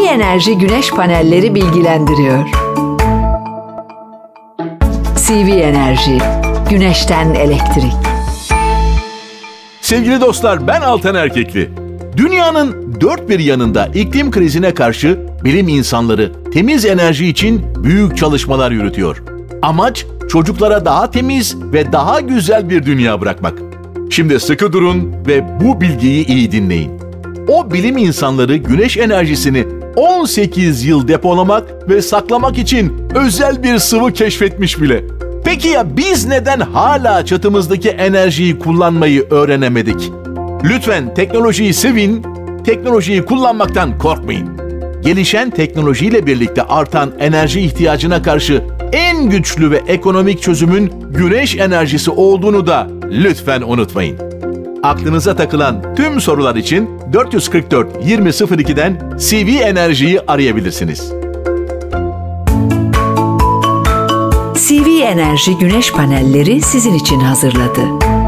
Enerji güneş panelleri bilgilendiriyor. CV Enerji, güneşten elektrik. Sevgili dostlar, ben Altan Erkekli. Dünyanın dört bir yanında iklim krizine karşı bilim insanları temiz enerji için büyük çalışmalar yürütüyor. Amaç çocuklara daha temiz ve daha güzel bir dünya bırakmak. Şimdi sıkı durun ve bu bilgiyi iyi dinleyin. O bilim insanları güneş enerjisini 18 yıl depolamak ve saklamak için özel bir sıvı keşfetmiş bile. Peki ya biz neden hala çatımızdaki enerjiyi kullanmayı öğrenemedik? Lütfen teknolojiyi sevin, teknolojiyi kullanmaktan korkmayın. Gelişen teknolojiyle birlikte artan enerji ihtiyacına karşı en güçlü ve ekonomik çözümün güneş enerjisi olduğunu da lütfen unutmayın. Aklınıza takılan tüm sorular için 444 2002'den CV Enerji'yi arayabilirsiniz. CV Enerji güneş panelleri sizin için hazırladı.